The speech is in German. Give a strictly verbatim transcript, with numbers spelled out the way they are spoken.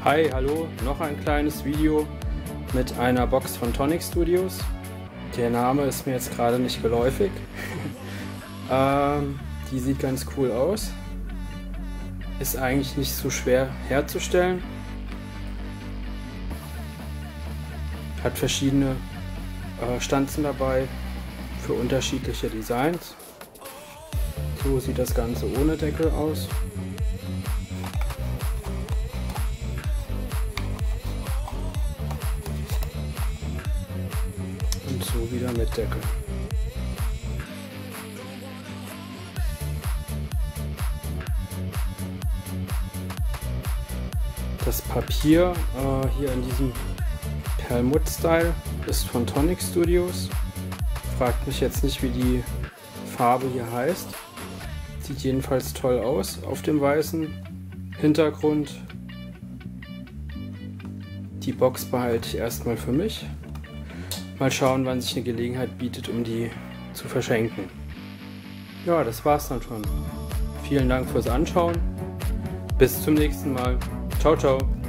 Hi, hallo, noch ein kleines Video mit einer Box von Tonic Studios. Der Name ist mir jetzt gerade nicht geläufig. ähm, die sieht ganz cool aus. Ist eigentlich nicht so schwer herzustellen. Hat verschiedene äh, Stanzen dabei für unterschiedliche Designs. So sieht das Ganze ohne Deckel aus. Und so wieder mit Deckel. Das Papier äh, hier in diesem Perlmutt-Style ist von Tonic Studios. Fragt mich jetzt nicht, wie die Farbe hier heißt. Sieht jedenfalls toll aus auf dem weißen Hintergrund. Die Box behalte ich erstmal für mich. Mal schauen, wann sich eine Gelegenheit bietet, um die zu verschenken. Ja, das war's dann schon. Vielen Dank fürs Anschauen. Bis zum nächsten Mal. Ciao, ciao.